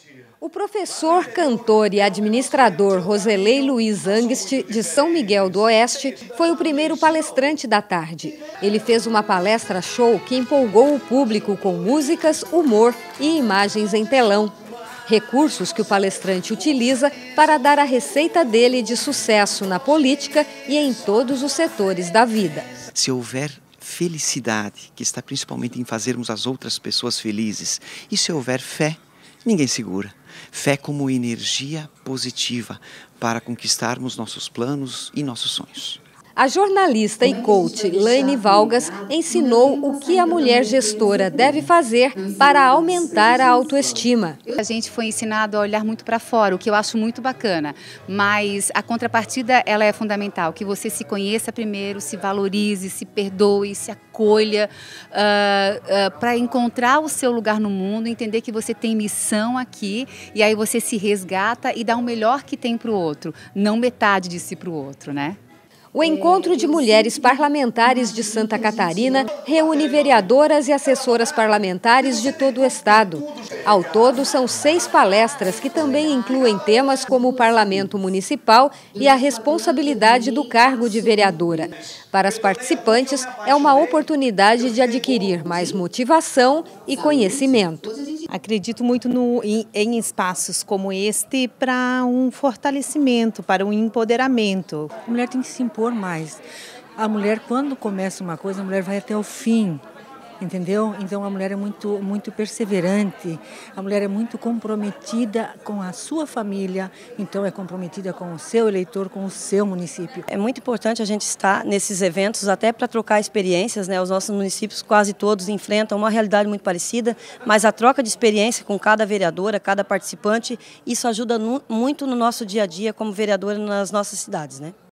O professor, cantor e administrador Roselei Luiz Angst, de São Miguel do Oeste, foi o primeiro palestrante da tarde. Ele fez uma palestra-show que empolgou o público com músicas, humor e imagens em telão. Recursos que o palestrante utiliza para dar a receita dele de sucesso na política e em todos os setores da vida. Se houver felicidade, que está principalmente em fazermos as outras pessoas felizes, e se houver fé, ninguém segura. Fé como energia positiva para conquistarmos nossos planos e nossos sonhos. A jornalista e coach Laine Valgas ensinou o que a mulher gestora deve fazer para aumentar a autoestima. A gente foi ensinado a olhar muito para fora, o que eu acho muito bacana, mas a contrapartida ela é fundamental, que você se conheça primeiro, se valorize, se perdoe, se acolha, para encontrar o seu lugar no mundo, entender que você tem missão aqui e aí você se resgata e dá o melhor que tem para o outro, não metade de si para o outro, né? O encontro de mulheres parlamentares de Santa Catarina reúne vereadoras e assessoras parlamentares de todo o estado. Ao todo, são 6 palestras que também incluem temas como o parlamento municipal e a responsabilidade do cargo de vereadora. Para as participantes, é uma oportunidade de adquirir mais motivação e conhecimento. Acredito muito em espaços como este para um fortalecimento, para um empoderamento. A mulher tem que se impor mais. A mulher, quando começa uma coisa, a mulher vai até o fim, entendeu? Então a mulher é muito perseverante, a mulher é muito comprometida com a sua família, então é comprometida com o seu eleitor, com o seu município. É muito importante a gente estar nesses eventos até para trocar experiências, né? Os nossos municípios quase todos enfrentam uma realidade muito parecida, mas a troca de experiência com cada vereadora, cada participante, isso ajuda muito no nosso dia a dia como vereadora nas nossas cidades, né?